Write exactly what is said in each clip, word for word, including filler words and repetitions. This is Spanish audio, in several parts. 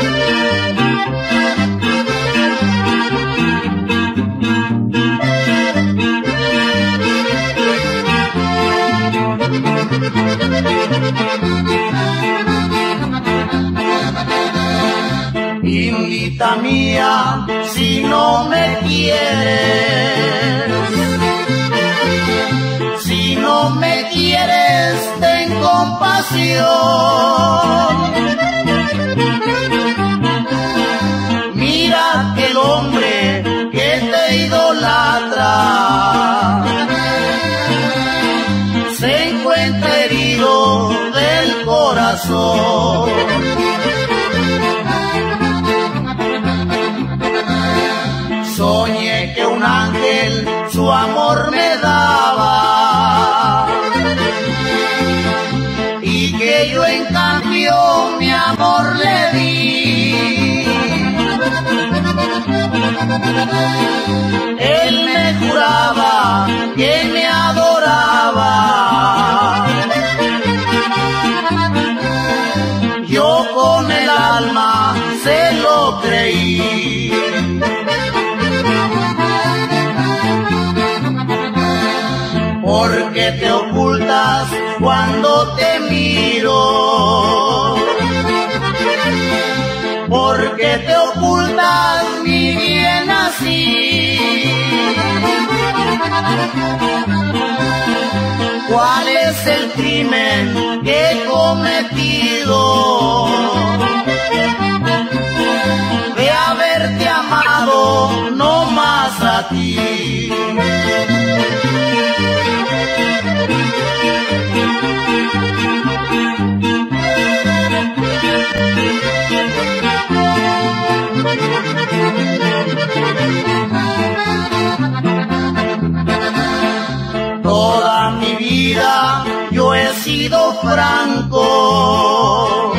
Hijita mía, si no me quieres, si no me quieres, ten compasión. Mira que el hombre que te idolatra se encuentra herido del corazón. Soñé que un ángel su amor me daba y que yo en cambio mi amor le di. Él me juraba que me adoraba, yo con el alma se lo creí. Porque te ocultas cuando te miro, porque te ocultas mi bien así. ¿Cuál es el crimen que he cometido? De haberte amado no más a ti. Toda mi vida yo he sido franco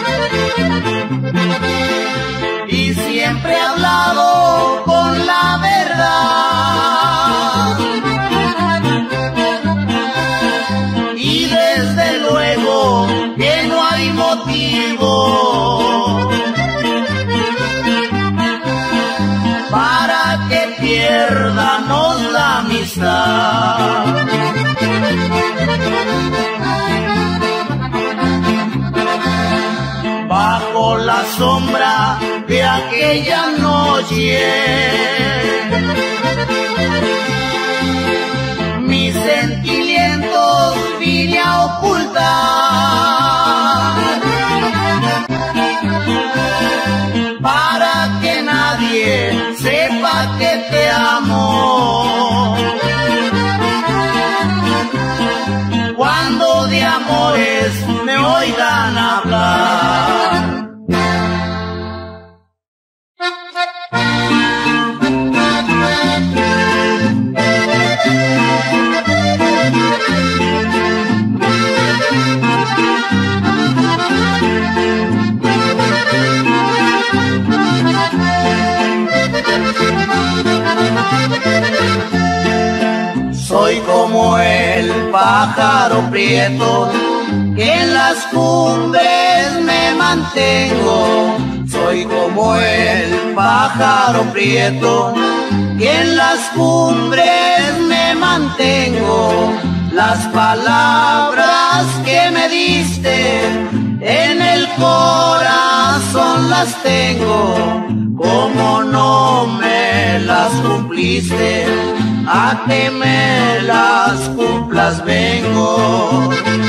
y siempre he hablado con la verdad, y desde luego que no hay motivo para que pierdamos la amistad. Bajo la sombra de aquella noche, mis sentimientos vine a ocultar, para que nadie sepa que te amo. Cuando de amores me oigan hablar. Soy como el pájaro prieto que en las cumbres me mantengo. Soy como el pájaro prieto que en las cumbres me mantengo. Las palabras que me diste en el corazón las tengo. Como no me las cumpliste, a que me las cumplas vengo.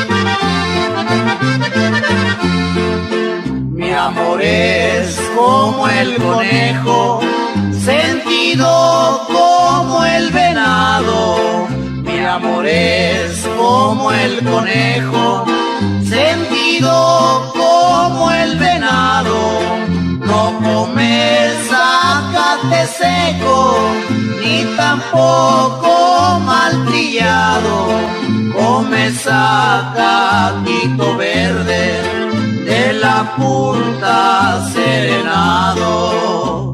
Mi amor es como el conejo, sentido como el venado. Mi amor es como el conejo, sentido como el venado. No come zacate seco, ni tampoco maltrillado. Come zacatito verde, de la punta serenado.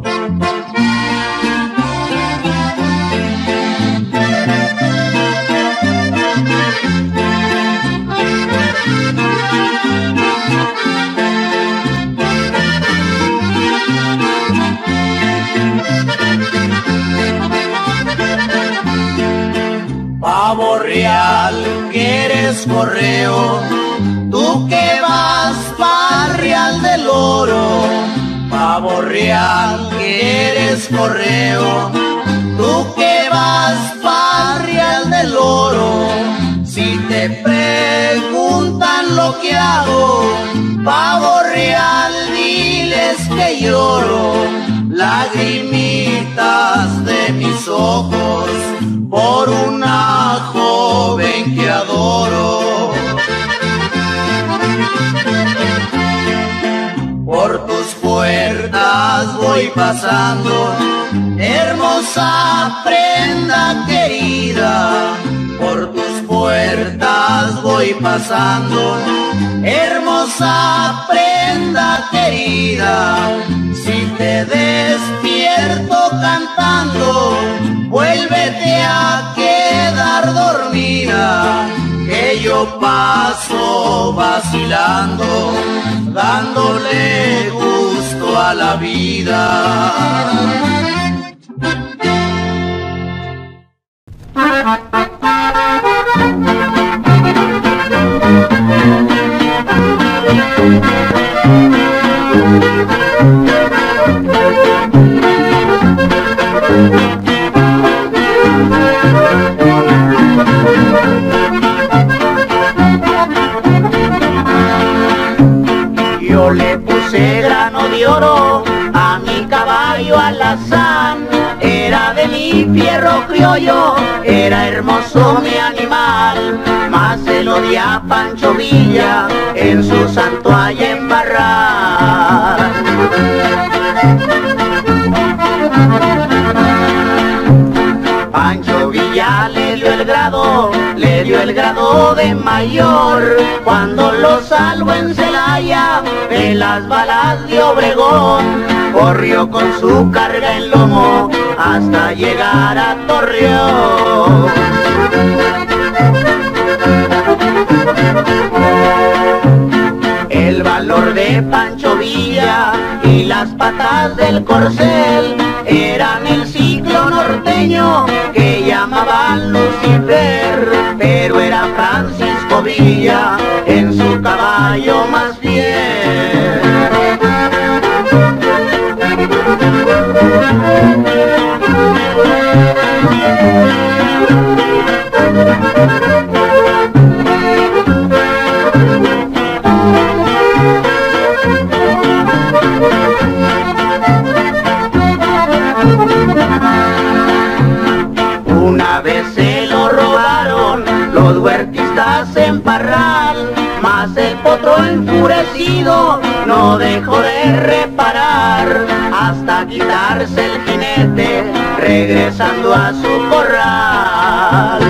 quieres correo, tú que vas pa' Real del Oro, pavo real quieres correo, tú que vas pa' Real del Oro. Si te preguntan lo que hago, pavo real, diles que lloro, lagrimitas de mis ojos por una joven que adoro. Por tus puertas voy pasando, hermosa prenda querida. Por tus puertas voy pasando, hermosa prenda querida. Si te despierto cantando, vuélvete a quedar dormida, que yo paso vacilando, dándole gusto a la vida. Yo le puse grano de oro a mi caballo alazán, era de mi fierro criollo, era hermoso mi animal, mas se lo di a Pancho Villa en su santuario en Parral. Pancho Villa le dio el grado, le dio el grado de mayor, cuando lo salvó en Celaya de las balas de Obregón, corrió con su carga en lomo hasta llegar a Torreón. El valor de Pancho Villa y las patas del corcel eran el ciclo norteño que llamaban Lucifer, pero era Francisco Villa en su caballo más fiel. Una vez se lo robaron los huertistas en Parral, mas el potro enfurecido no dejó de reparar hasta quitarse el jinete regresando a su corral.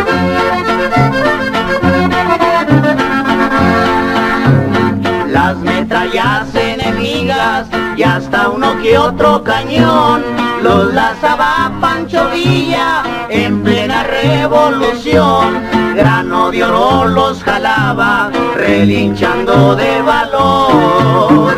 Las metrallas enemigas y hasta uno que otro cañón los lanzaba Pancho Villa en plena revolución. Grano de oro los jalaba relinchando de valor.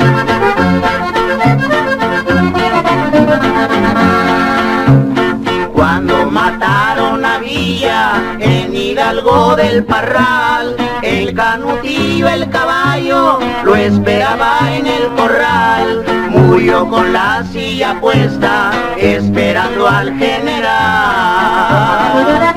Cuando mataron a Villa en Hidalgo del Parral, el canutillo, el caballo, lo esperaba en el corral. Murió con la silla puesta, esperando al general.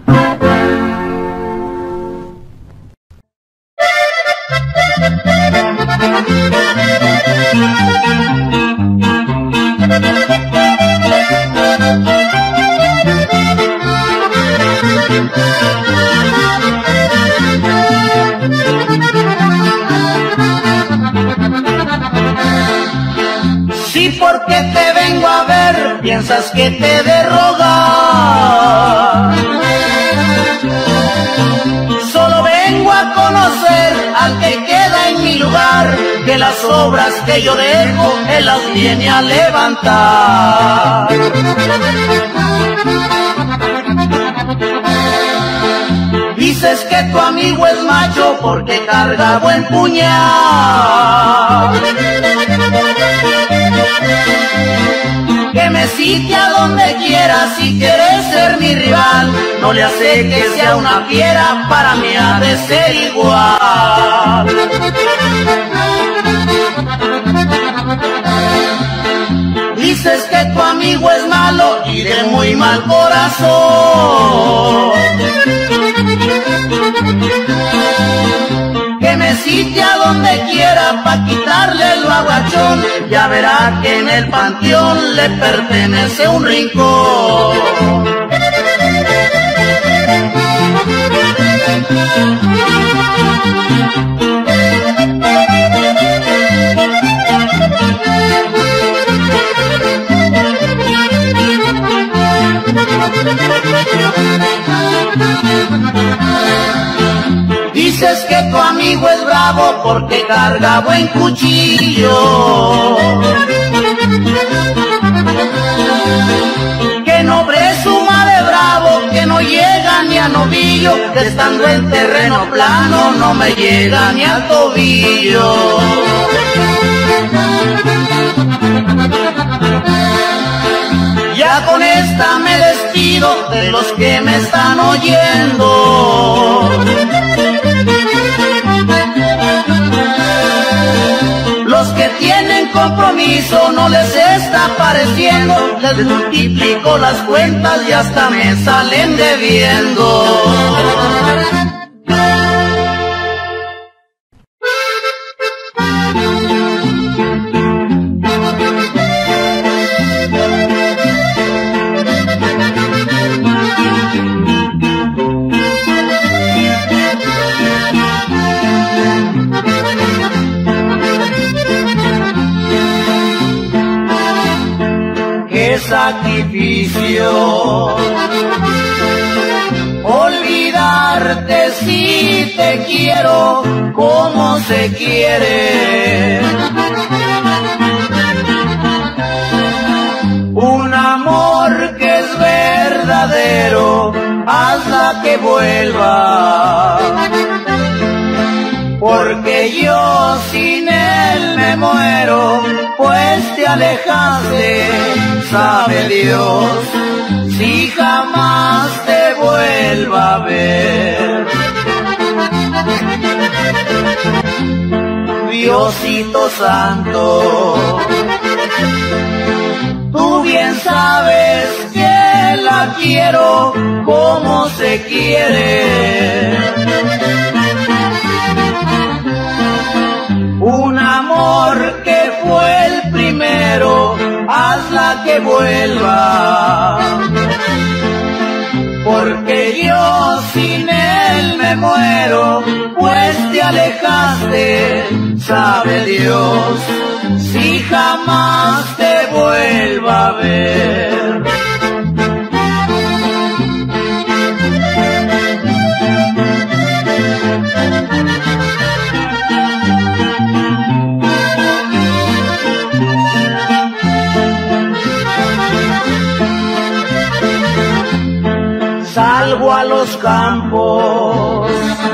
Sí, porque te vengo a ver, piensas que te de rogar. Solo vengo a conocer al que queda en mi lugar, que las obras que yo dejo, él las viene a levantar. Dices que tu amigo es macho porque carga buen puñal, que me cite a donde quieras si quieres ser mi rival, no le hace que sea una fiera, para mí ha de ser igual. Dices que tu amigo es malo y de muy mal corazón, que me cite a donde quiera pa' quitarle lo agachón, ya verá que en el panteón le pertenece un rincón. Dices que tu amigo es bravo porque carga buen cuchillo, que no presuma de bravo, que no llega ni a novillo, que estando en terreno plano no me llega ni al tobillo. Ya con esta me despido de los que me están oyendo. Los que tienen compromiso no les está pareciendo, les multiplico las cuentas y hasta me salen debiendo. Sacrificio, olvidarte si te quiero como se quiere, un amor que es verdadero, hazla que vuelva, porque yo sin él me muero, pues te alejaste, sabe Dios, si jamás te vuelva a ver. Diosito Santo, tú bien sabes que la quiero como se quiere, un amor que fue el primero, hazla que vuelva, porque yo sin él me muero, pues te alejaste, sabe Dios, si jamás te vuelva a ver. Salgo a los campos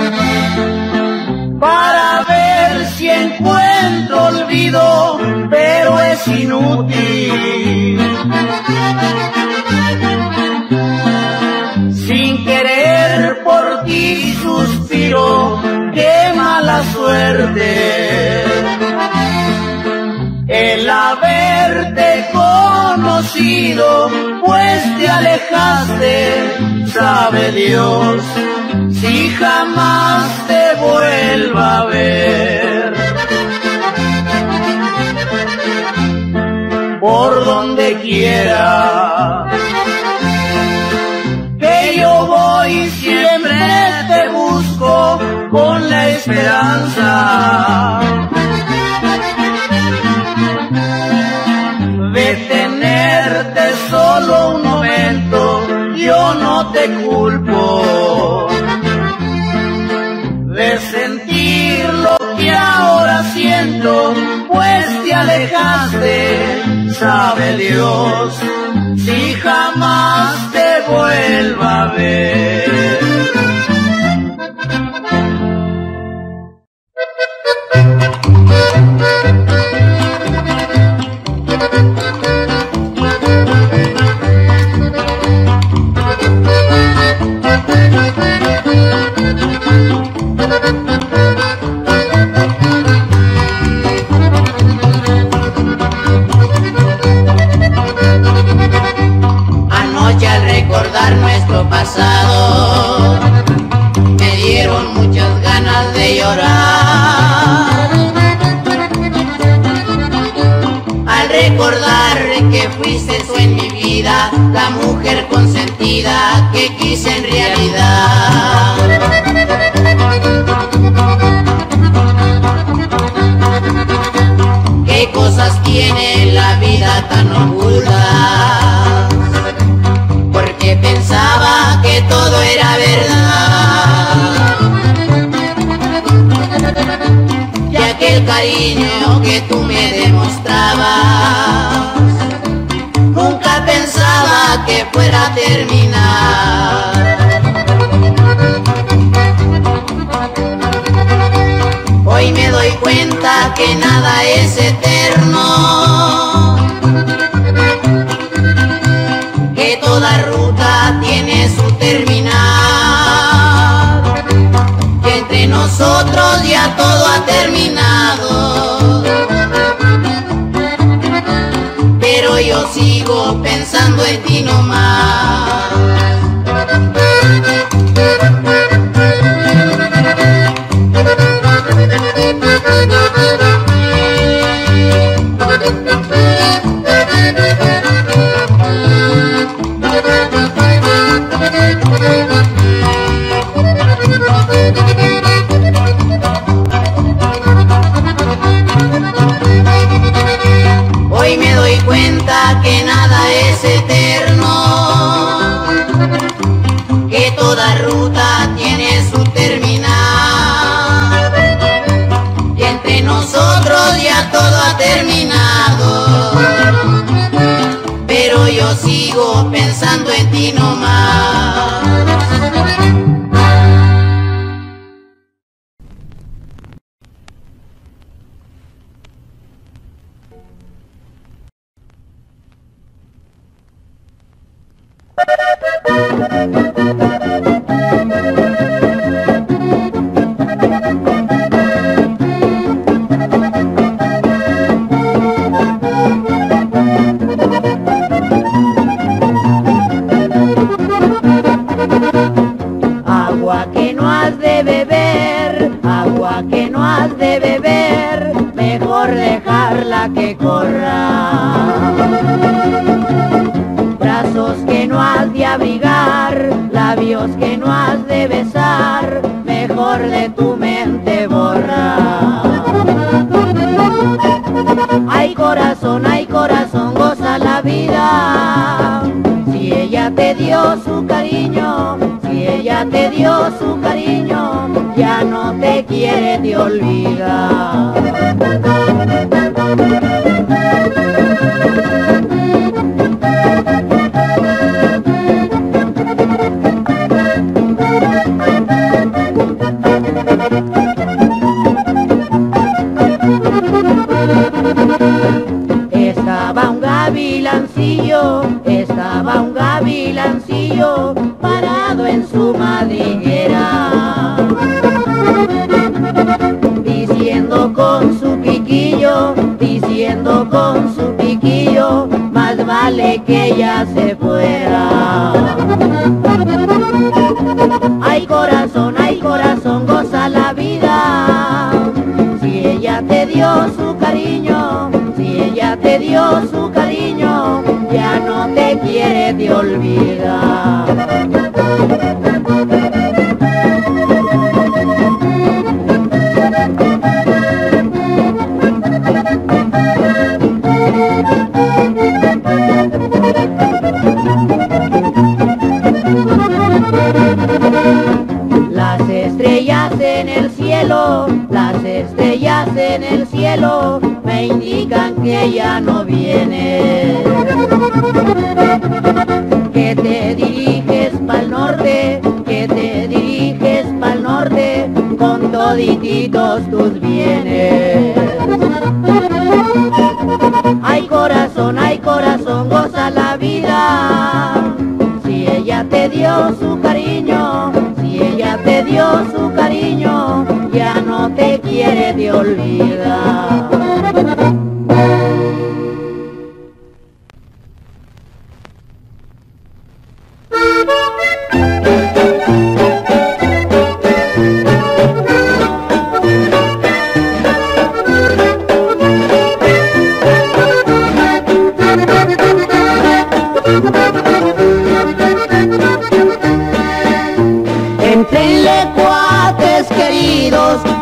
para ver si encuentro olvido, pero es inútil. Sin querer por ti suspiro, qué mala suerte el haberte conocido, pues te alejaste, sabe Dios, si jamás te vuelva a ver. Por donde quiera que yo voy, siempre te busco con la esperanza de tenerte solo un momento. Yo no te culpo de sentir lo que ahora siento, pues te alejaste, sabe Dios, si jamás te vuelva a ver. recordar que fuiste tú en mi vida, la mujer consentida que quise en realidad. ¿Qué cosas tiene la vida tan ocultas? Porque pensaba que todo era verdad, y aquel cariño que tú me demostrabas, nunca pensaba que fuera a terminar. Hoy me doy cuenta que nada es eterno, que toda ruta tiene su terminar, que entre nosotros ya todo ha terminado, pero yo sigo pensando en ti nomás. Hoy me doy cuenta que nada es eterno, que toda ruta tiene su terminar, y entre nosotros ya todo ha terminado, pero yo sigo pensando en ti nomás. Agua que no has de beber, agua que no has de beber, mejor dejarla que corra. Brazos que no has de abrigar, labios que no has de besar, mejor de tu mente borra. Ay corazón, ay corazón, goza la vida, si ella te dio su cariño, si ella te dio su cariño, ya no te quiere, te olvida. Estaba un gavilancillo, estaba un gavilancillo parado en su madriguera, diciendo con su piquillo, diciendo con su piquillo, más vale que ella se fuera. Ay corazón, ay corazón, goza la vida, si ella te dio su cariño, si ella te dio su cariño, ya no te quiere, te olvida. Las estrellas en el cielo, las estrellas en el cielo, me indican que ya no viene, que te diriges pa'l norte, que te diriges pa'l norte, con todititos tus bienes. Ay corazón, ay corazón, goza la vida, si ella te dio su cariño, si ella te dio su cariño, ya no te quiere, te olvida.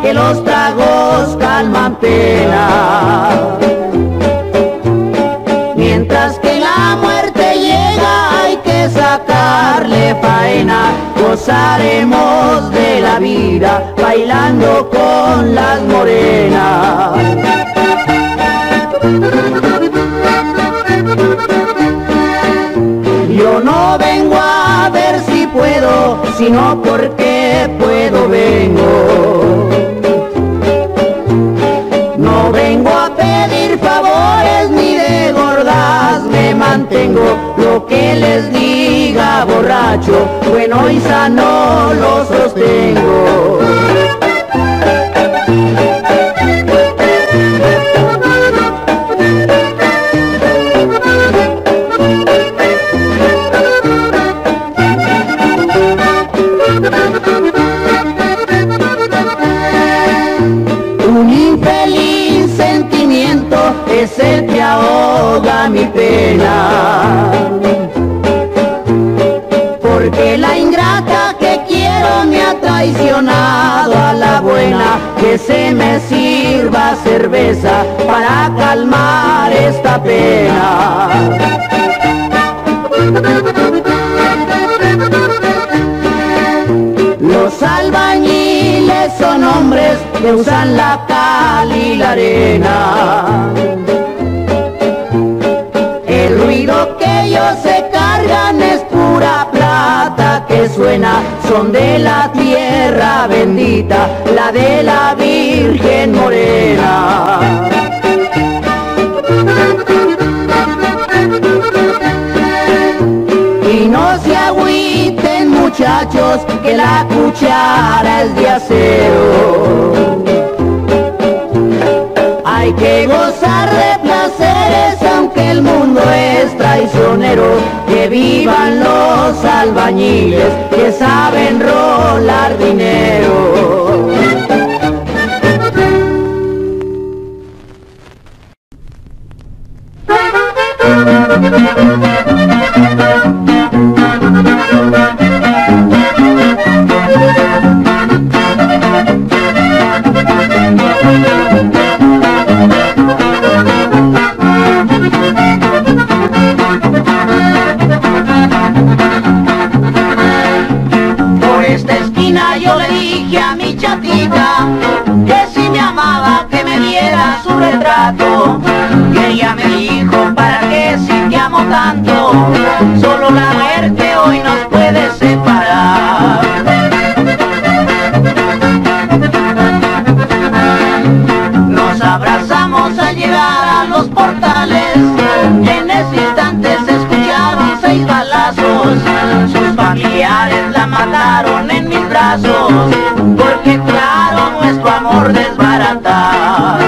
que los tragos calman pena. Mientras que la muerte llega hay que sacarle faena, gozaremos de la vida bailando con las morenas. Yo no vengo a ver si puedo, sino porque puedo vengo. No vengo a pedir favores ni de gordas me mantengo. Lo que les diga borracho, bueno y sano lo sostengo. Un infeliz sentimiento es el que ahoga mi pena, porque la ingrata que quiero me ha traicionado a la buena. Que se me sirva cerveza para calmar esta pena. Los albañiles son hombres que usan la cal y la arena. El ruido que ellos se cargan es pura plata que suena. Son de la tierra bendita, la de la Virgen Morena. Y no se agüiten muchachos, que la cuchara es de acero. Hay que gozar de placeres aunque el mundo es traicionero. Que vivan los albañiles que saben rolar dinero. Por esta esquina yo le dije a mi chatita que si me amaba que me diera su retrato. Y ella me dijo, ¿para qué si te amo tanto? Solo la muerte hoy nos puede separar. Nos abrazamos al llegar a los portales. En ese instante se escucharon seis balazos. Sus familiares la mataron en mis brazos, porque claro, nuestro amor desbaratar.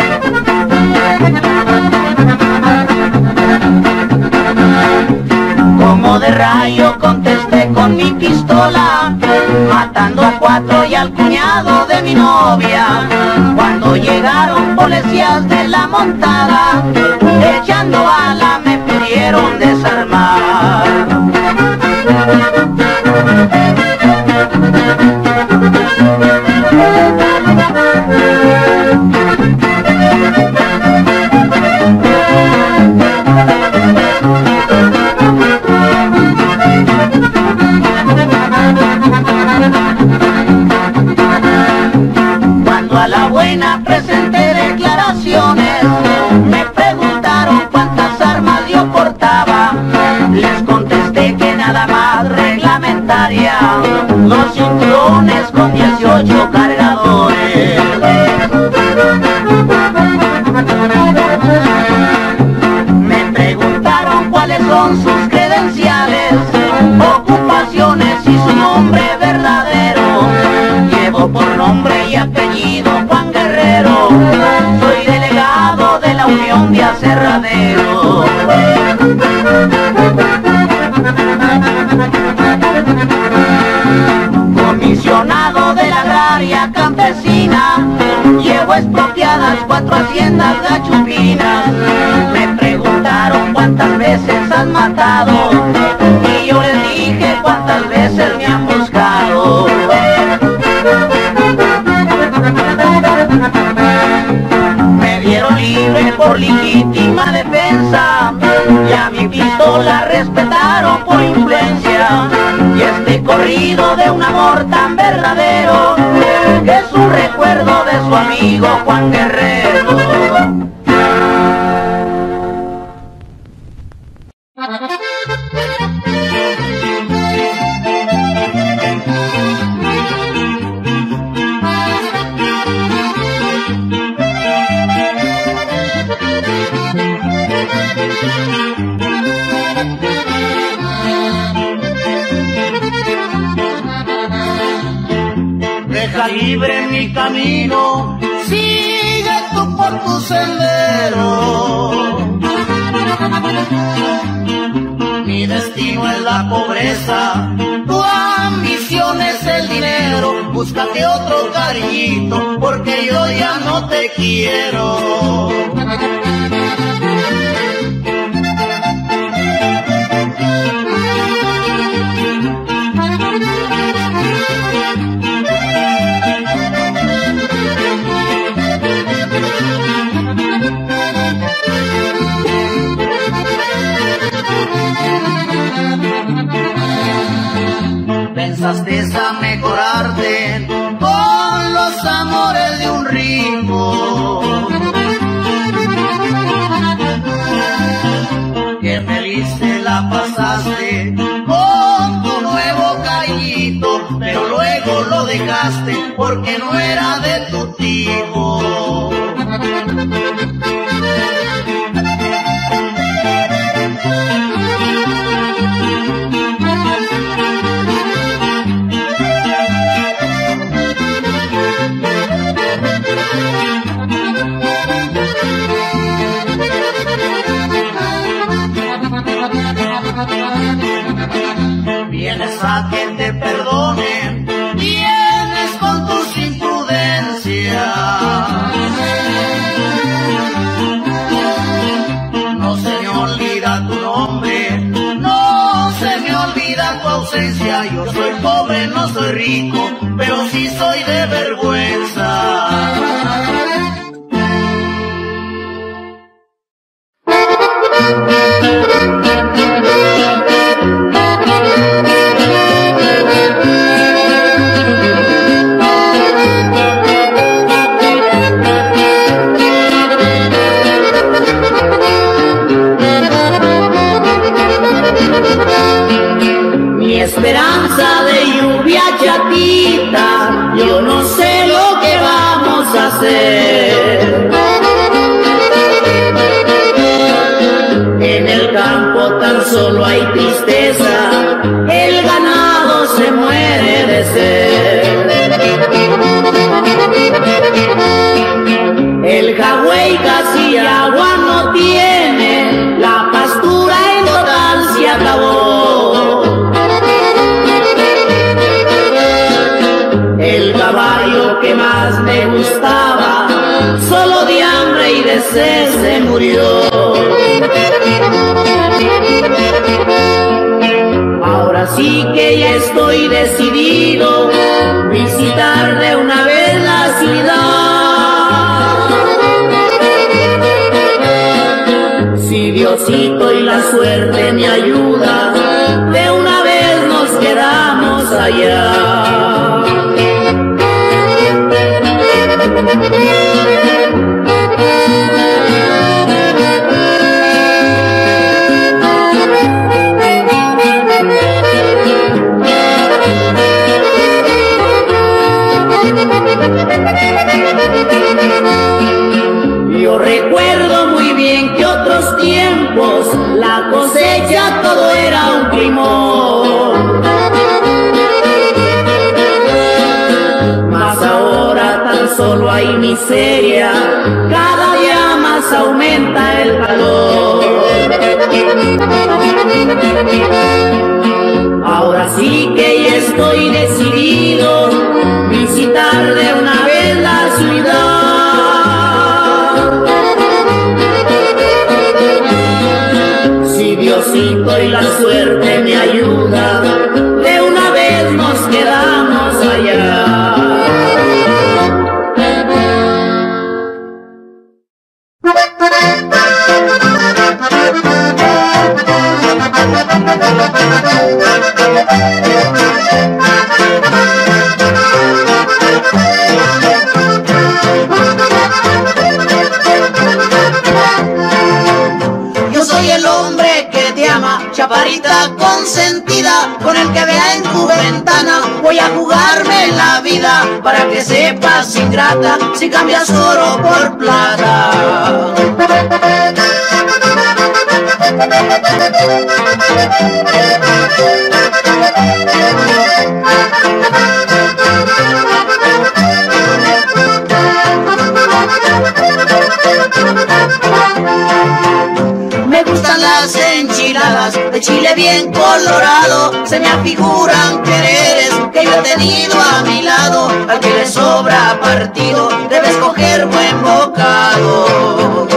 Como de rayo contesté con mi pistola, matando a cuatro y al cuñado de mi novia. Cuando llegaron policías de la montada, echando bala me pudieron desarmar. Cuando a la buena presenté declaraciones, me preguntaron cuántas armas yo portaba. Les contesté que nada más reglamentaria, dos cinturones con dieciocho cargadores. Me preguntaron cuáles son sus credenciales, ocupaciones y su nombre verdadero. Llevo por nombre y apellido Juan Guerrero, soy delegado de la Unión de Aserraderos. Comisionado de la agraria campesina, llevo expropiadas cuatro haciendas gachupinas. Me preguntaron cuántas veces has matado, y yo les dije cuántas veces me han buscado. juré por legítima defensa, y a mi pistola respetaron por influencia. Y este corrido de un amor tan verdadero es un recuerdo de su amigo Juan Guerrero. Deja libre mi camino, sigue tú por tu sendero. Mi destino es la pobreza, tu ambición es el dinero. Búscate otro cariñito, porque yo ya no te quiero. Pensaste a mejorarte con los amores de un ritmo, que feliz te la pasaste con tu nuevo cariñito, pero luego lo dejaste porque no era de tu tipo. Vienes a que te perdone, vienes con tus imprudencias. No se me olvida tu nombre, no se me olvida tu ausencia. Yo soy pobre, no soy rico, pero sí soy de vergüenza. Esperanza de lluvia chatita, yo no sé lo que vamos a hacer. En el campo tan solo hay tristeza, el ganado se muere de sed. El jagüey casi agua no tiene, la pastura en total se acabó. El caballo que más me gustaba, solo de hambre y de sed se murió. Ahora sí que ya estoy decidido, visitar de una vez la ciudad. Si Diosito y la suerte me ayuda, de una vez nos quedamos allá. Yo recuerdo muy bien que otros tiempos la cosecha todo era un primor, mas ahora tan solo hay miseria, cada día más aumenta el calor. Ahora sí que ya estoy decidido, visitar de una vez la ciudad. Si Diosito y la suerte me ayuda, de una vez nos quedamos allá. chaparrita consentida, con el que vea en tu ventana, voy a jugarme la vida para que sepas ingrata si cambias oro por plata. Me gustan las enchiladas de chile bien colorado, se me afiguran quereres que yo he tenido a mi lado. Al que le sobra partido debe escoger buen bocado.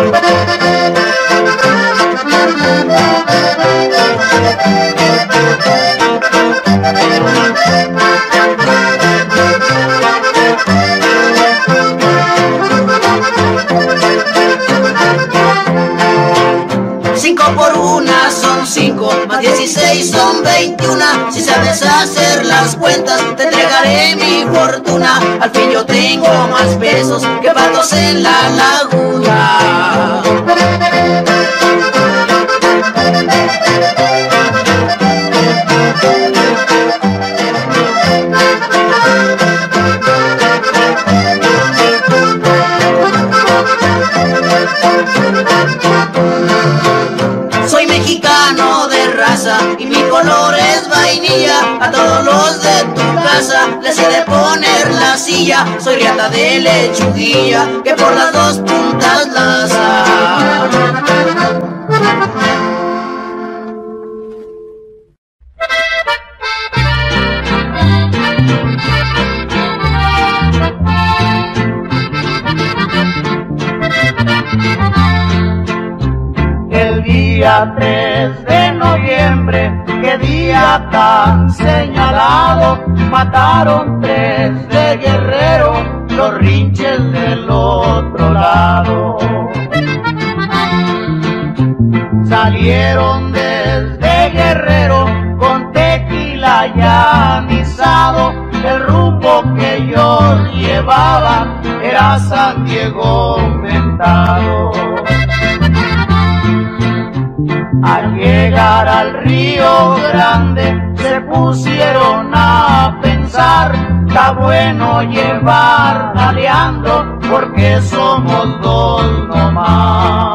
Cinco por una son cinco, más dieciséis son veintiuna. Si sabes hacer las cuentas, te entregaré mi fortuna. Al fin yo tengo más pesos que patos en la laguna. Soy mexicano de raza y mi color es vainilla. A todos los de tu casa les he de poner la silla. Soy riata de lechuguilla que por las dos puntas laza. El día tres de noviembre, qué día tan señalado, mataron tres de Guerrero, los rinches del otro lado. Salieron desde Guerrero con tequila ya anisado, el rumbo que ellos llevaban era San Diego mentado. Al llegar al Río Grande se pusieron a pensar, está bueno llevar a Leandro porque somos dos nomás.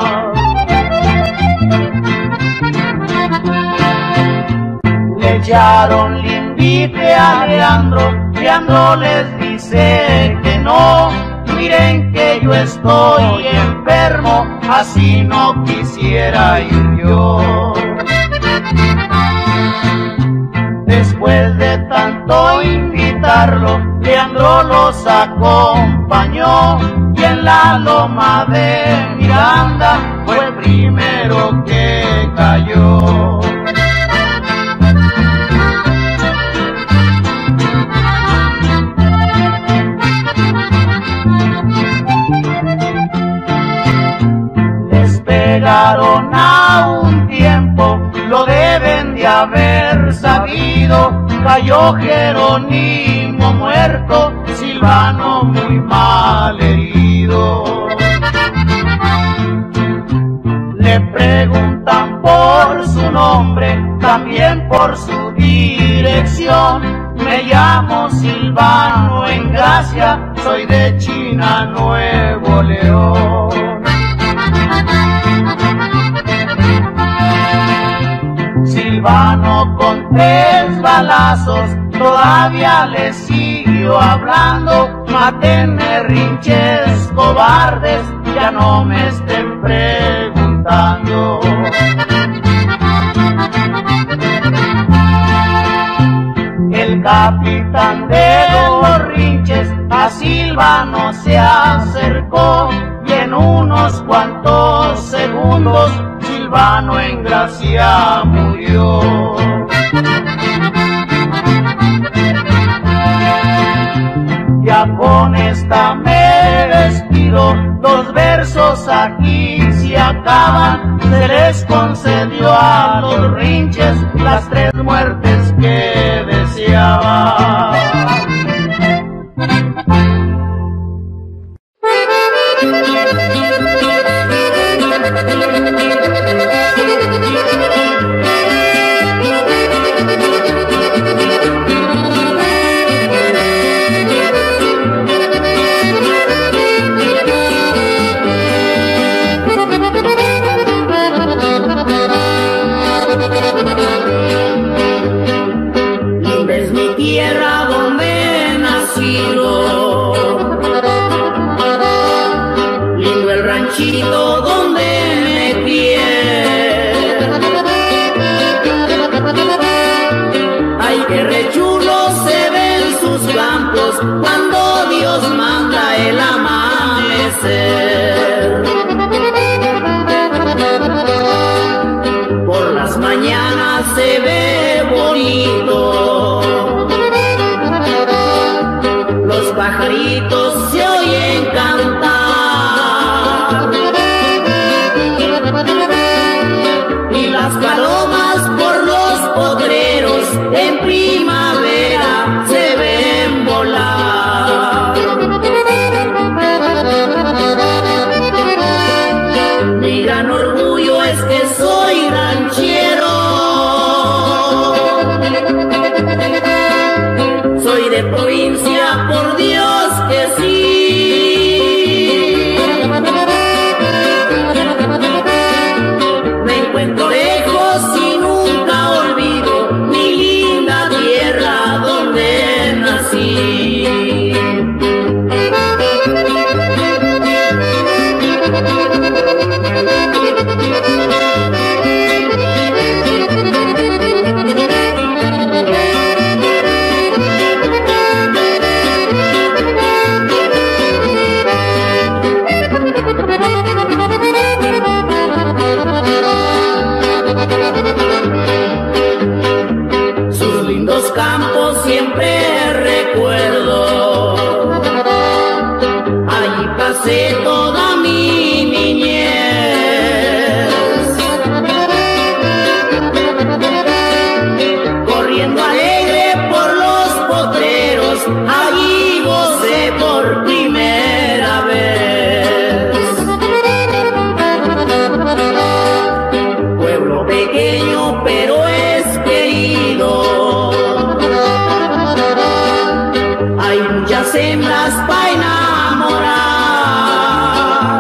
Le echaron lindipe a Leandro, Leandro les dice que no. Miren que yo estoy enfermo, así no quisiera ir yo. Después de tanto invitarlo, Leandro los acompañó y en la loma de Miranda fue el primero que cayó. Llegaron a un tiempo, lo deben de haber sabido, cayó Jerónimo muerto, Silvano muy mal herido. Le preguntan por su nombre, también por su dirección. Me llamo Silvano Engracia, soy de China, Nuevo León. Silvano con tres balazos todavía le siguió hablando, mátenme rinches cobardes, ya no me estén preguntando. El capitán de los rinches a Silvano se acercó y en unos cuantos segundos Silvano Engracia murió. Ya con esta me despido, los versos aquí se acaban, se les concedió a los rinches las tres muertes que deseaban. amanecer. Por las mañanas se ve bonito, los pajaritos se oyen cantar y las palomas por los potreros en primavera se ven volar. Mi gran orgullo es que soy ranchero, soy de provincia, por Dios que sí. Me encuentro lejos y nunca olvido mi linda tierra donde nací. Sus lindos campos siempre recuerdo, allí pasé toda mi niñez, corriendo alegre por los potreros, allí gocé por primera vez. Pueblo pequeño pero es querido, hay muchas hembras para enamorar.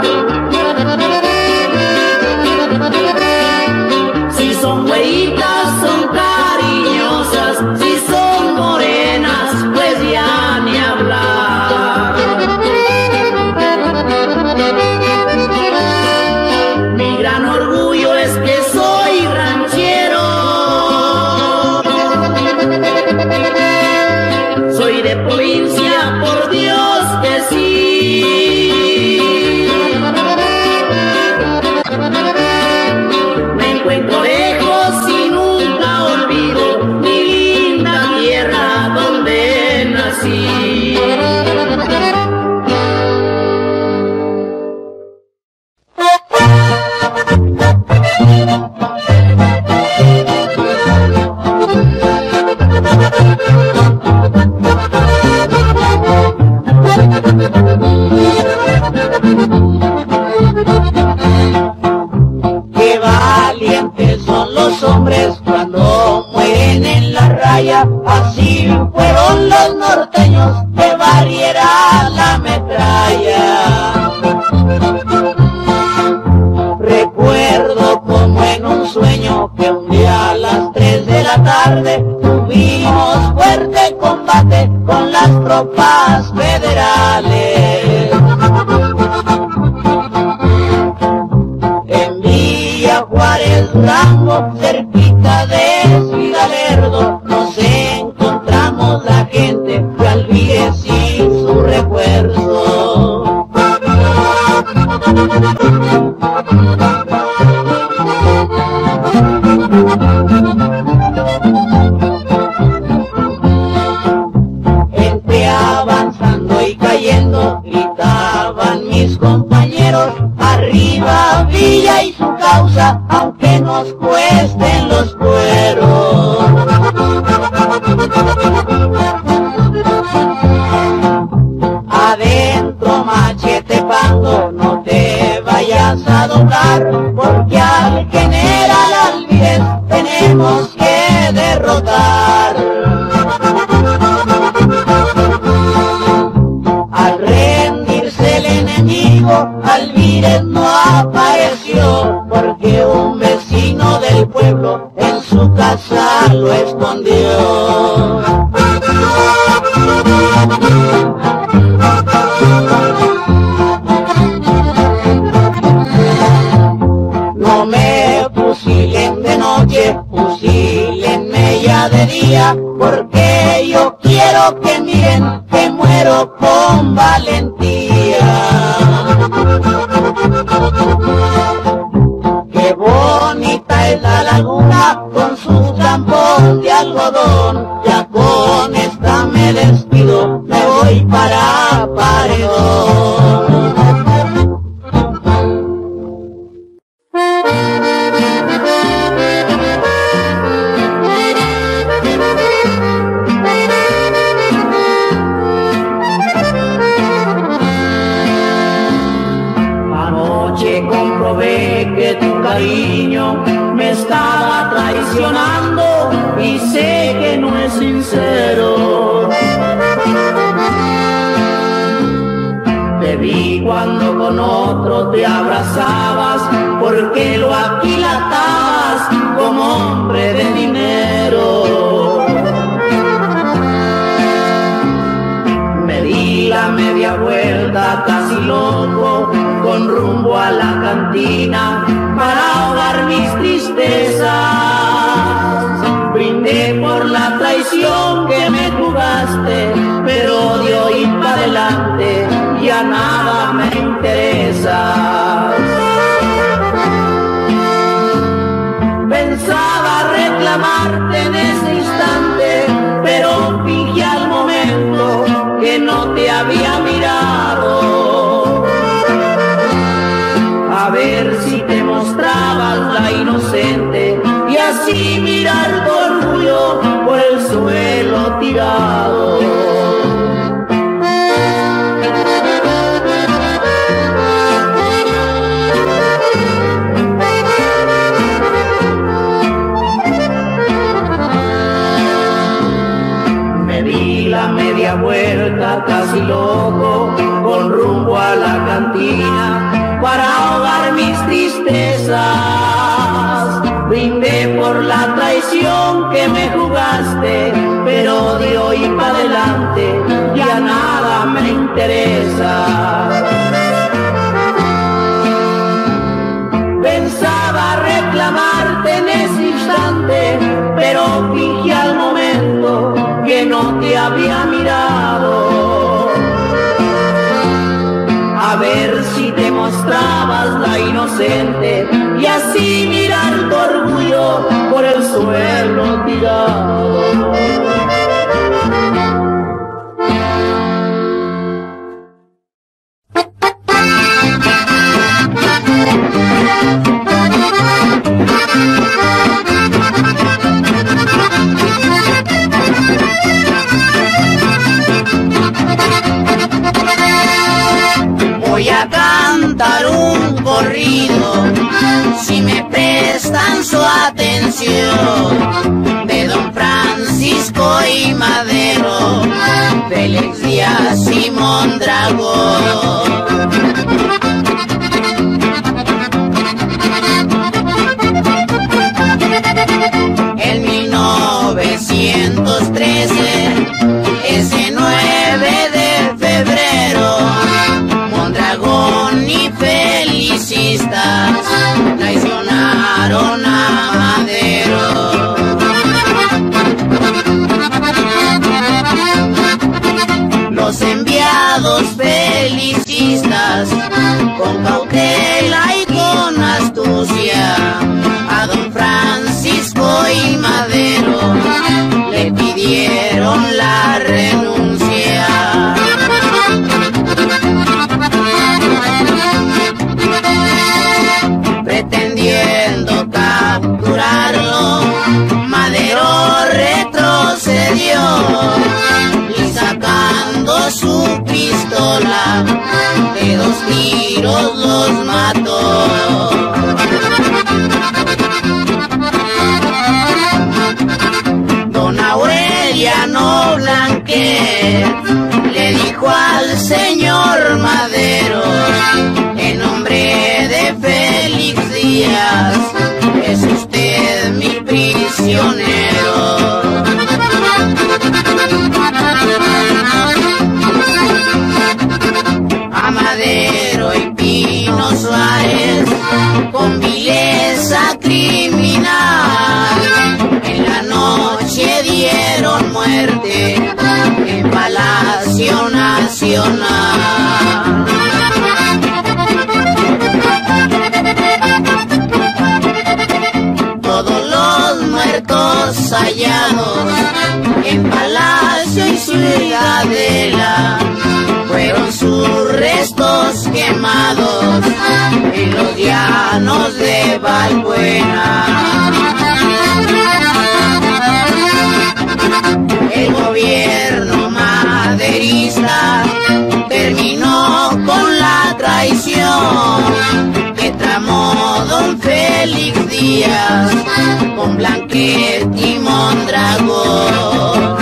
Si son güeritas son cariñosas, si son morenas pues ya ni hablar. Mi gran orgullo es que soy ranchero, soy de provincia, por Dios que sí. Me encuentro lejos y nunca olvido mi linda tierra donde nací. Qué valientes son los hombres cuando mueren en la raya, así fueron los norteños que barriera la metralla. Recuerdo como en un sueño que un día a las tres de la tarde tuvimos fuerte combate con las tropas federales. En Villa Juárez, Durango, cerquita de Ciudad Lerdo, nos encontramos la gente que olvide sin su recuerdo. Entre avanzando y cayendo, gritaban mis compañeros, arriba Villa y su causa, aunque nos cuesten los cueros. Adentro machete pando, no te vayas a doblar, porque al general Alvírez tenemos que derrotar. Al rendirse el enemigo, Alvírez no apareció, porque un vecino del pueblo en su casa lo escondió. No me fusilen de noche, fusílenme ya de día, porque yo quiero que miren que muero con valentía. que tu cariño me estaba traicionando y sé que no es sincero. Te vi cuando con otro te abrazabas, porque lo aquilatabas como hombre de dinero. Me di la media vuelta casi loco, con rumbo a la cantina para ahogar mis tristezas. Brindé por la traición que me jugaste, pero de hoy para adelante ya nada me interesa. Pensaba reclamarte en ese instante, pero fingí al momento que no te había mirado. A ver si te mostrabas la inocente y así mirar tu orgullo por el suelo tirado. Me di la media vuelta casi loco, con rumbo a la cantina para ahogar mis tristezas. Brindé por la traición que me jugaste, pero de hoy para adelante ya nada me interesa. Pensaba reclamarte en ese instante, pero fingí al momento que no te había mirado. A ver si te mostrabas la inocente y así mirar tu orgullo por el suelo tirado. Voy a cantar un corrido, si me prestan su atención, de don Francisco y Madero, Félix Díaz y Mondragón. En mil novecientos trece, ese nueve de febrero, Mondragón y Felicistas traicionaron a Madero. Los enviados felicistas, con cautela y con astucia, a don Francisco y Madero le pidieron la renuncia. Pretendiendo capturarlo, Madero retrocedió y sacando su pistola de dos tiros los mató. Don Aureliano Blanquet le dijo al señor Madero, en nombre de Félix Díaz, es usted mi prisionero. A Madero y Pino Suárez, con vileza criminal, en la noche dieron muerte en Palacio Nacional. Todos los muertos hallados en Palacio y Ciudadela fueron sus restos quemados en los llanos de Valbuena. El gobierno maderista terminó con la traición que tramó don Félix Díaz, con Blanquet y Mondragón.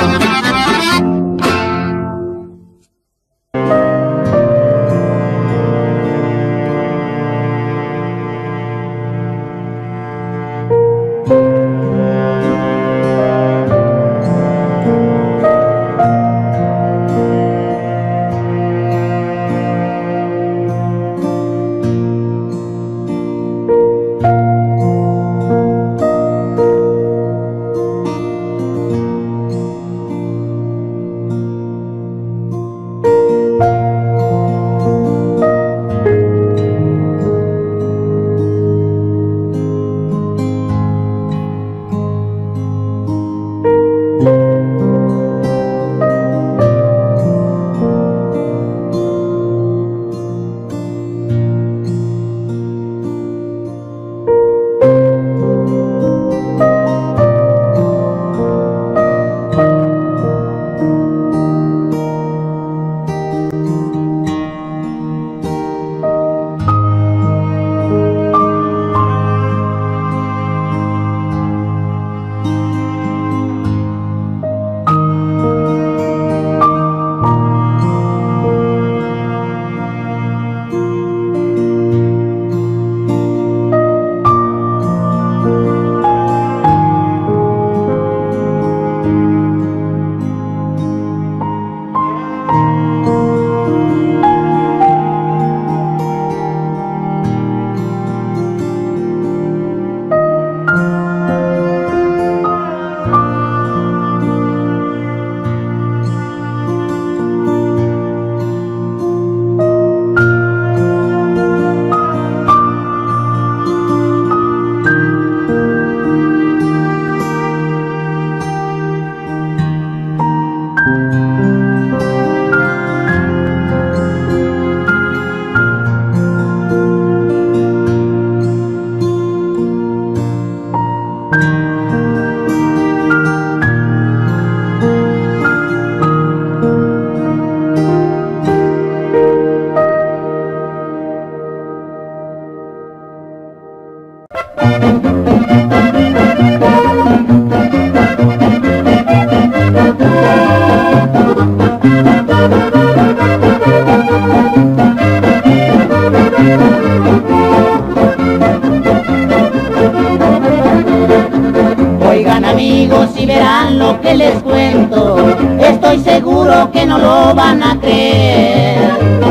Oigan amigos y verán lo que les cuento, estoy seguro que no lo van a creer.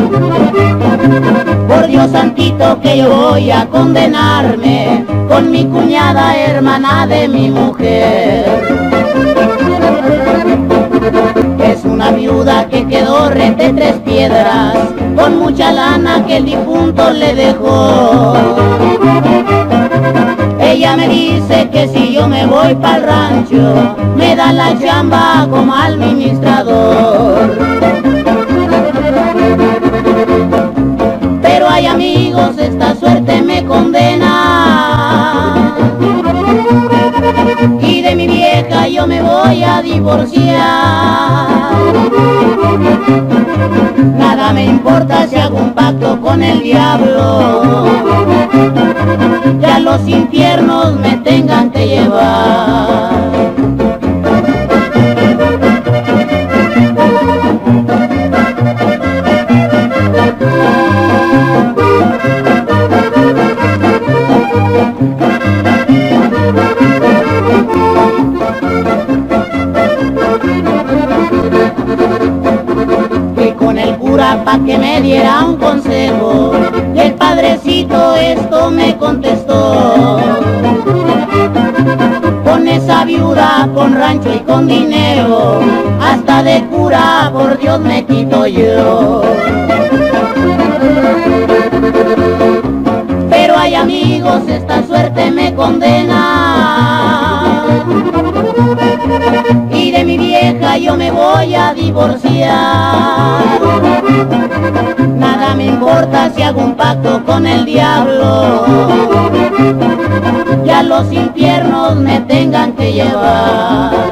Por Dios santito que yo voy a condenarme con mi cuñada hermana de mi mujer. Es una viuda que quedó rete tres piedras, con mucha lana que el difunto le dejó. Ella me dice que si yo me voy pa'l rancho, me da la chamba como administrador. Pero ay amigos, esta suerte me condena, y de mi vieja yo me voy a divorciar. Nada me importa si hago un pacto con el diablo, ya los infiernos me tengan que llevar. Fui con el cura pa' que me diera un consejo, y el padrecito esto me contestó: con esa viuda, con rancho y con dinero, hasta de cura por Dios me quito yo. Pero ay amigos, esta suerte me condena, y de mi vieja yo me voy a divorciar. Nada me importa si hago un pacto con el diablo, ya los infiernos me tengan que llevar.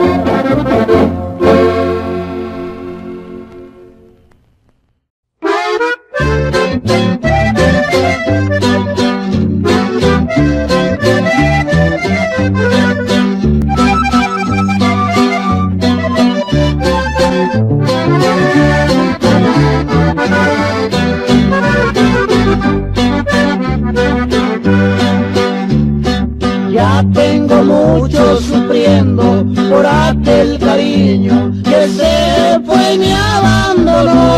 Ya tengo mucho sufriendo por aquel cariño que se fue y me abandonó.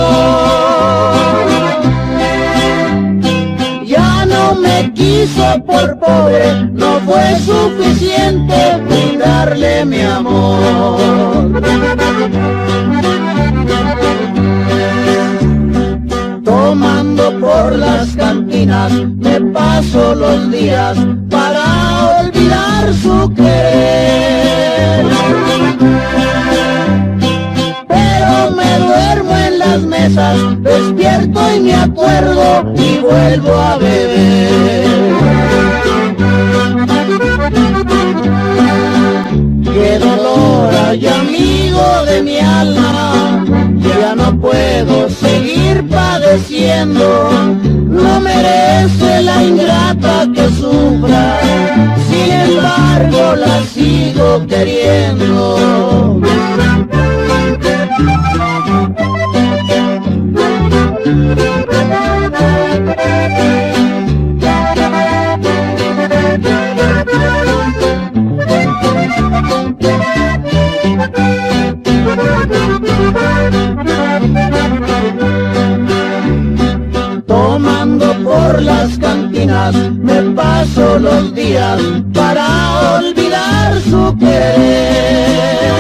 Ya no me quiso por pobre, no fue suficiente brindarle mi amor. Tomando por las cantinas me paso los días para olvidar su querer. Pero me duermo en las mesas, despierto y me acuerdo y vuelvo a beber. Qué dolor hay, amigo de mi alma, ya no puedo seguir padeciendo. No merece la ingrata que sufra, sin embargo la sigo queriendo. Tomando por las cantinas me paso los días para olvidar su querer.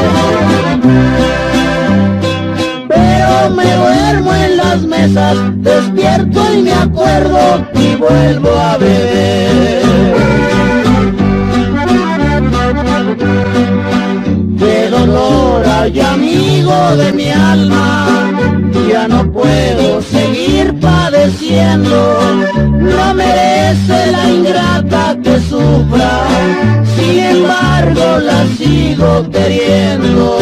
Pero me duermo en las mesas, despierto y me acuerdo y vuelvo a beber. Qué dolor hay, amigo de mi alma, ya no puedo seguir padeciendo. No merece la ingrata que sufra, sin embargo la sigo queriendo.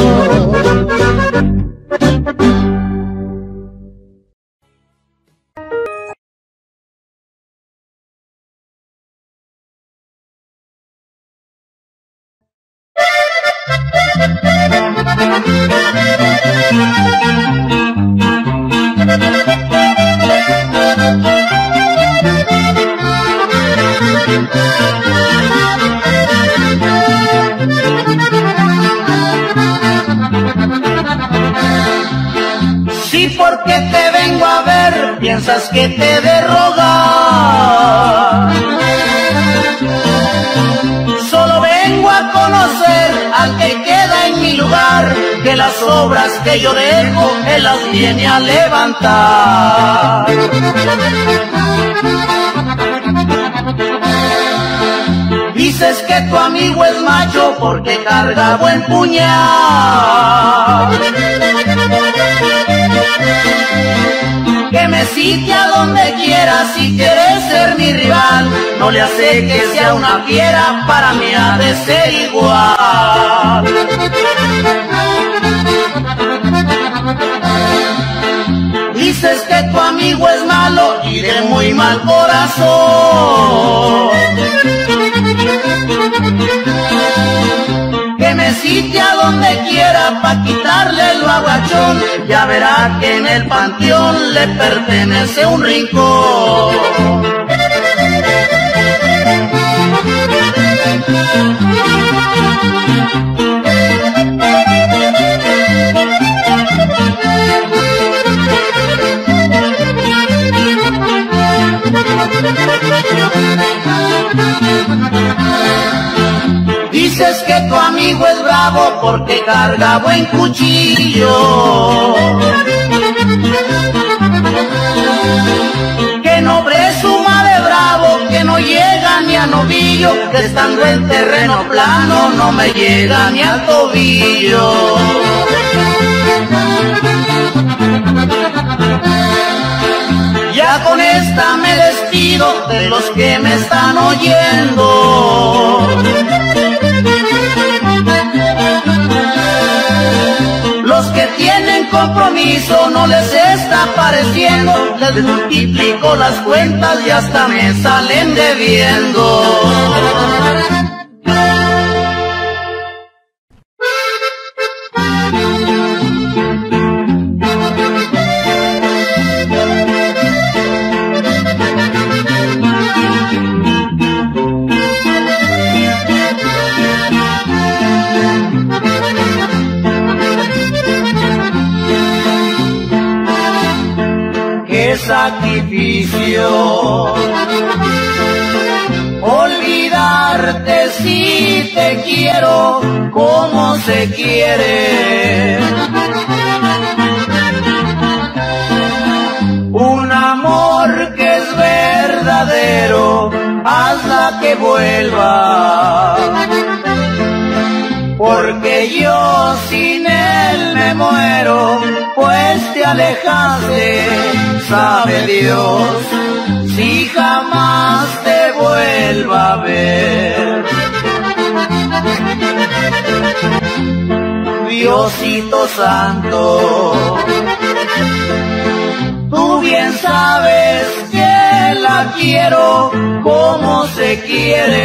Sí, porque te vengo a ver, piensas que te he de rogar. Solo vengo a conocer al que queda en mi lugar, que las obras que yo dejo, él las viene a levantar. Dices que tu amigo es macho porque carga buen puñal. Que me cite a donde quiera si quieres ser mi rival. No le hace que sea una fiera, para mí ha de ser igual. Dices que tu amigo es malo y de muy mal corazón. Que me cite a donde quiera pa' quitarle lo agachón. Ya verá que en el panteón le pertenece un rincón. Dices que tu amigo es bravo porque carga buen cuchillo. Que noble suma de bravo, que no llega ni a novillo, que estando en terreno plano no me llega ni al tobillo. Ya con esta me despido de los que me están oyendo. Los que tienen compromiso no les está pareciendo, les multiplico las cuentas y hasta me salen debiendo. sacrificio. Olvidarte si te quiero como se quiere. Un amor que es verdadero, hazla que vuelva. Porque yo sin él me muero, pues te alejaste, sabe Dios, si jamás te vuelva a ver. Diosito Santo, tú bien sabes que la quiero como se quiere.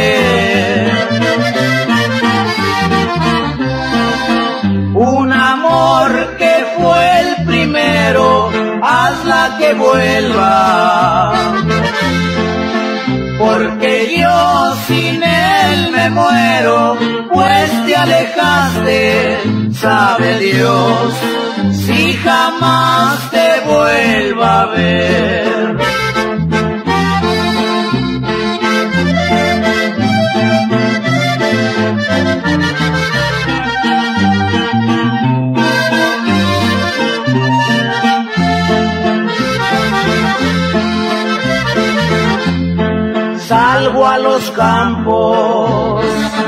Un amor que fue el primero, hazla que vuelva. Porque yo sin él me muero, pues te alejaste, sabe Dios, si jamás te vuelva a ver. Salgo a los campos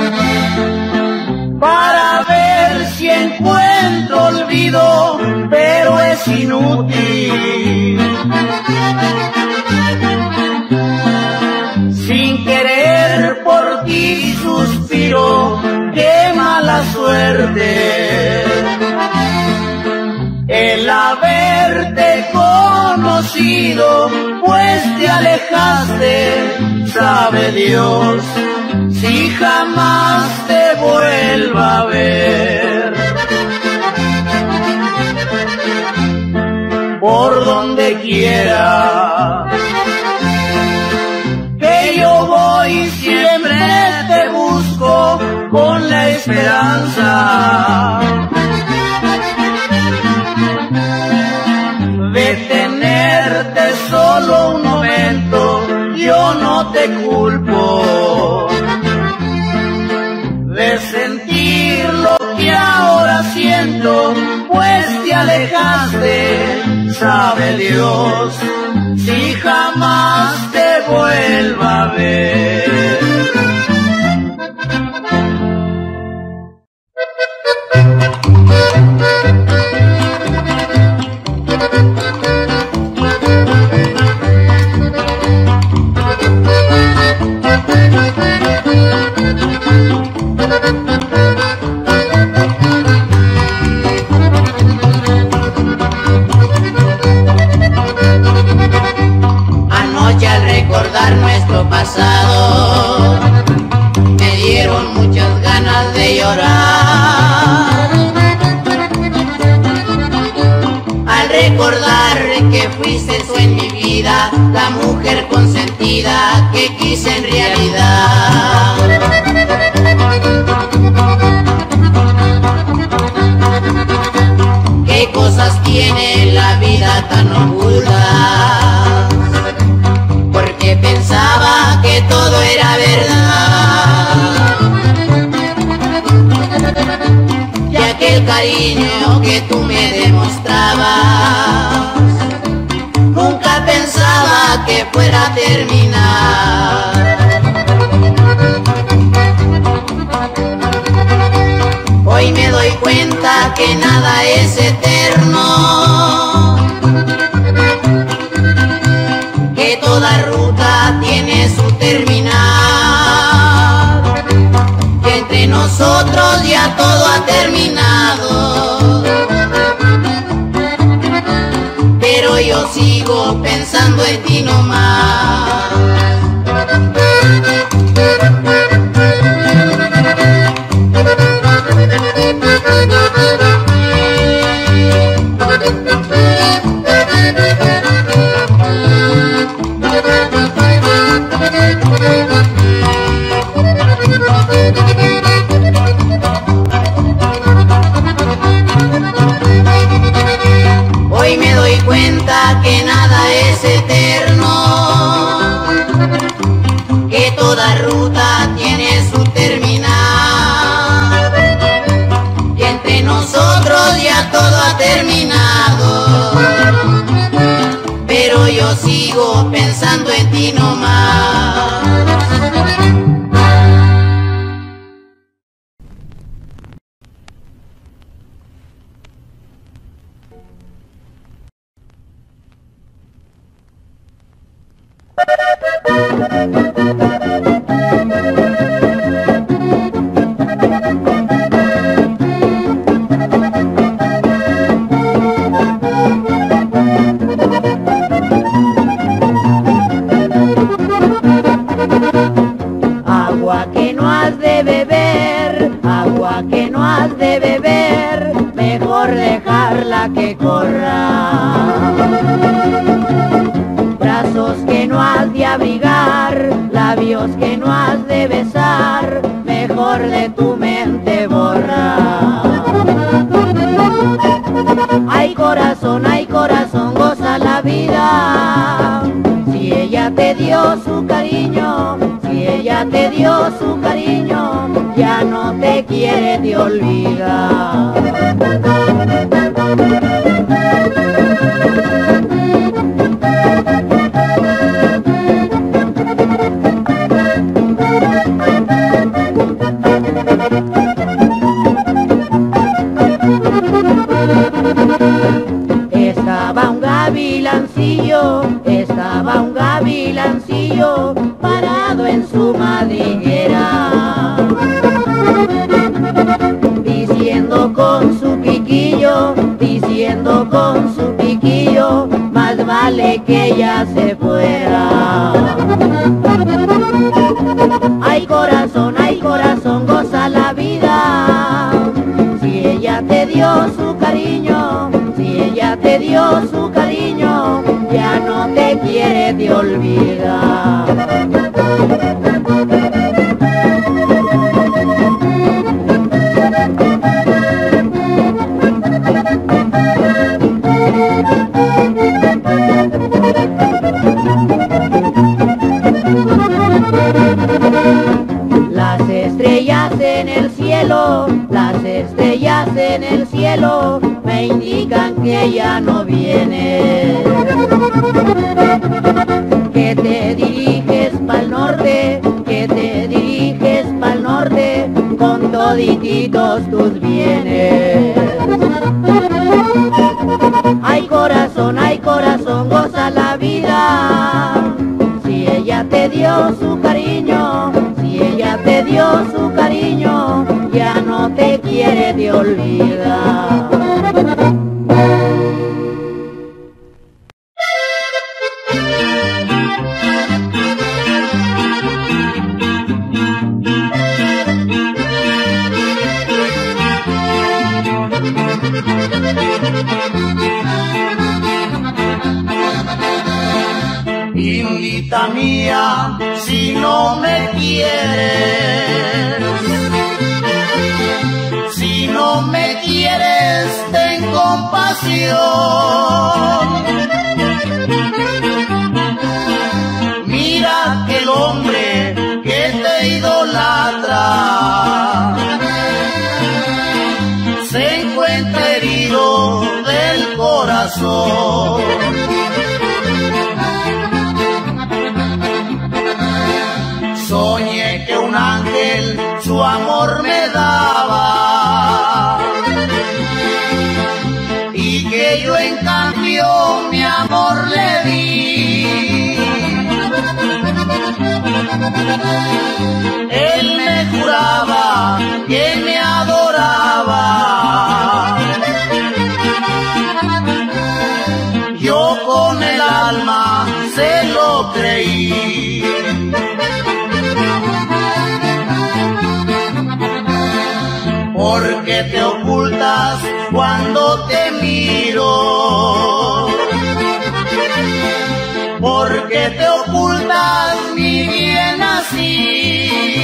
para ver si encuentro olvido, pero es inútil. Sin querer por ti suspiro, qué mala suerte el haberte conocido, pues te alejaste, sabe Dios, si jamás te vuelva a ver. Por donde quiera que yo voy, siempre te busco con la esperanza de tenerte solo un momento. Yo no te culpo de sentir lo que ahora siento, pues te alejaste, sabe Dios, si jamás te vuelva a ver. Pasado, me dieron muchas ganas de llorar al recordar que fuiste tú en mi vida, la mujer consentida que quise en realidad. ¿Qué cosas tiene la vida tan ocultas? Porque pensaba que todo era verdad, y aquel cariño que tú me demostrabas, nunca pensaba que fuera a terminar. Hoy me doy cuenta que nada es eterno, que toda ruta tiene su terminal, que entre nosotros ya todo ha terminado, pero yo sigo pensando en ti nomás. Hoy me doy cuenta que nada es eterno, sigo pensando en ti nomás. Agua que no has de beber, agua que no has de beber, mejor dejarla que corra. Brazos que no has de abrigar, labios que no has de besar, mejor de tu mente borra. Ay corazón, ay corazón, goza la vida. Si ella te dio su cariño, si ella te dio su cariño, ya no te quiere, te olvida. Estaba un gavilancillo, estaba un gavilancillo parado en su madriguera, diciendo con su piquillo, diciendo con su piquillo, más vale que ella se fuera. Ay corazón, ay corazón, goza la vida. Si ella te dio su cariño, si ella te dio su cariño, ya no te quiere, te olvida. Las estrellas en el cielo, las estrellas en el cielo me indican que ya no viene, que te diriges pa'l norte, que te diriges pa'l norte con todititos tus bienes. Ay corazón, ay corazón, goza la vida. Si ella te dio su cariño, si ella te dio su cariño, ya no te quiere, te olvida. Indita mía, si no me quieres, si no me quieres, ten compasión. Mira que el hombre que te idolatra se encuentra herido del corazón. Soñé que un ángel su amor me daba y que yo en cambio mi amor le di. Él me juraba que me adoraba, yo con el alma se lo creí. Porque te ocultas cuando te miro, porque te ocultas mi bien así.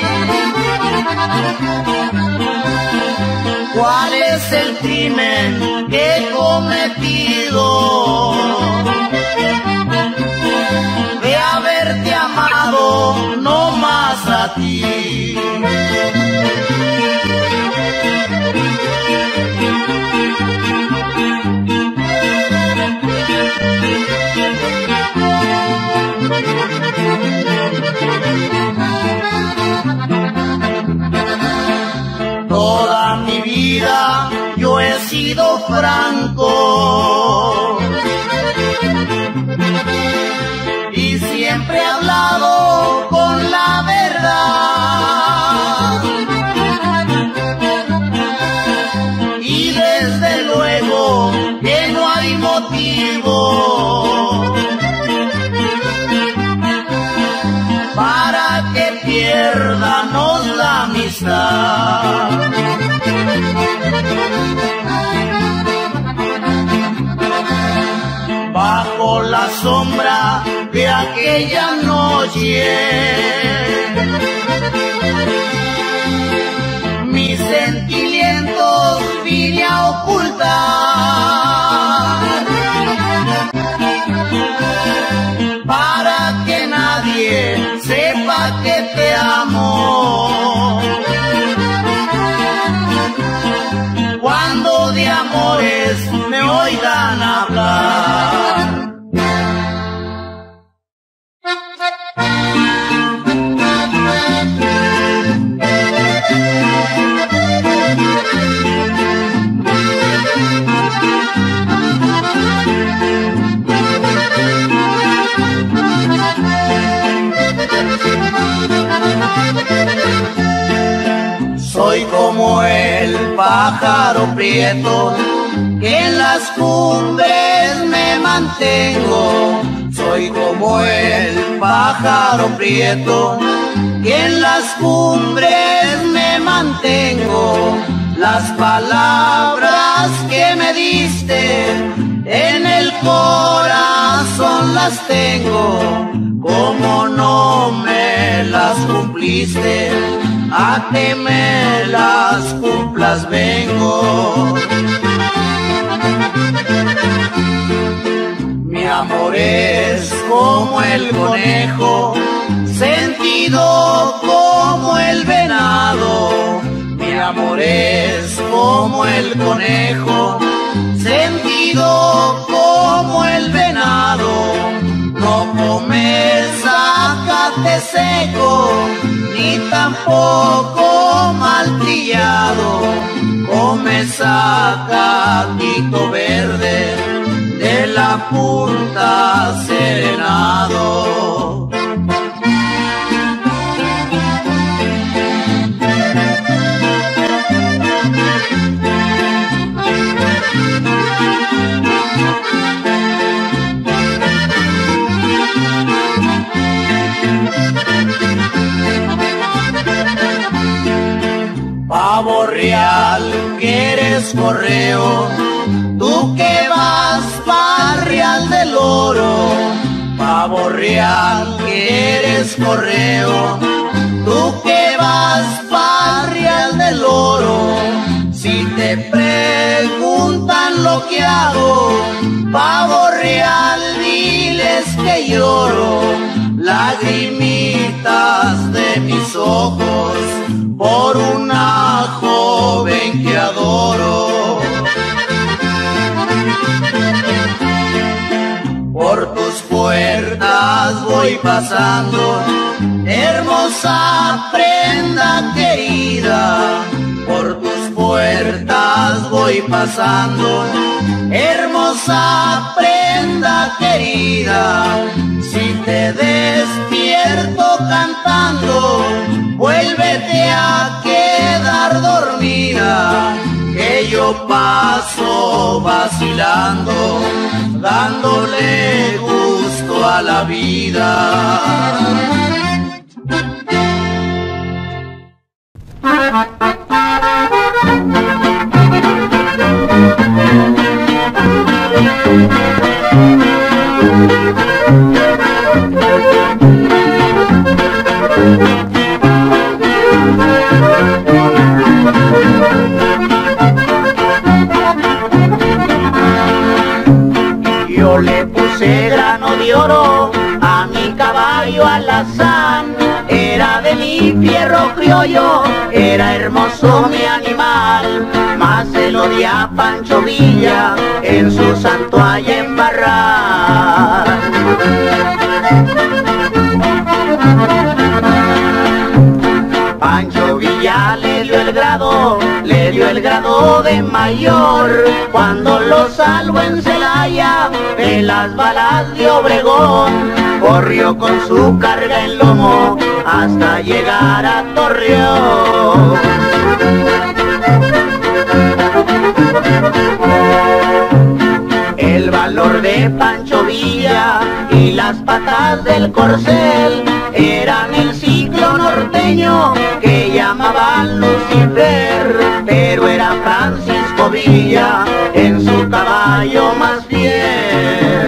¿Cuál es el crimen que he cometido de haberte amado no más a ti? Toda mi vida yo he sido franco y siempre he hablado con la verdad, y desde luego que no hay motivo para que pierdanos la amistad. Bajo la sombra de aquella noche, mis sentimientos vine a ocultar para que nadie sepa que te amo. Cuando de amores me oigan hablar, soy como el pájaro prieto que en las cumbres me mantengo. Soy como el pájaro prieto que en las cumbres me mantengo. Las palabras que me diste en el corazón las tengo. Como no me las cumpliste, a que me las cumplas vengo. Mi amor es como el conejo, sentido como el venado. Mi amor es como el conejo, sentido como el venado. No comes zacate seco, ni tampoco maltrillado. Come zacatito verde de la punta serenado. Pavo real que eres correo, tú que vas pa' Real del Oro. Pavo real que eres correo, tú que vas pa' Real del Oro. Si te preguntan lo que hago, pavo real, diles que lloro. Lagrimitas de mis ojos por una joven que adoro. Por tus puertas voy pasando, hermosa prenda querida. Por tus puertas voy pasando, hermosa prenda querida. Si te despierto cantando, vuélvete a quedar dormida, que yo paso vacilando, dándole gusto a la vida. Yo le puse grano de oro a mi caballo alazán, era de mi fierro criollo, era hermoso mi animal, mas se lo di a Pancho Villa en su santuario embarrar. Pancho Villa ya le dio el grado, le dio el grado de mayor. Cuando lo salvó en Celaya, en las balas de Obregón, corrió con su carga en lomo hasta llegar a Torreón. El valor de Pancho Villa y las patas del corcel eran el ciclo norteño que llamaban Lucifer, pero era Francisco Villa en su caballo más fiel.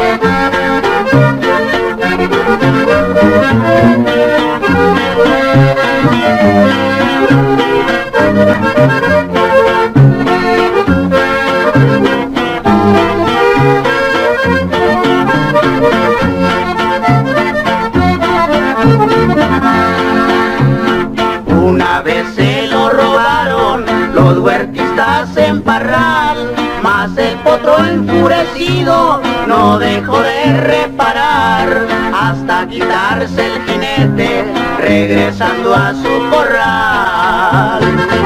Una vez se lo robaron los huertistas en Parral, mas el potro enfurecido no dejó de reparar hasta quitarse el jinete regresando a su corral.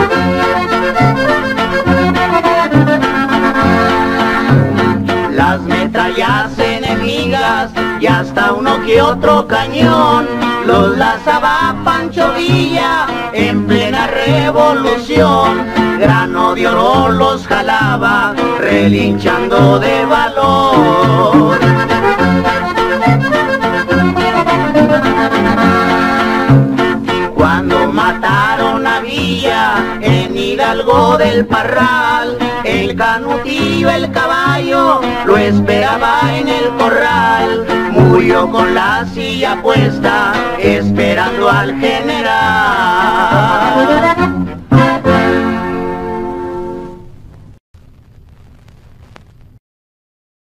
Las metrallas enemigas y hasta uno que otro cañón los lanzaba Pancho Villa en plena revolución. Grano de oro los jalaba relinchando de valor. Cuando mataron a Villa en Hidalgo del Parral, el canutillo, el caballo, lo esperaba en el corral. Murió con la silla puesta, esperando al general.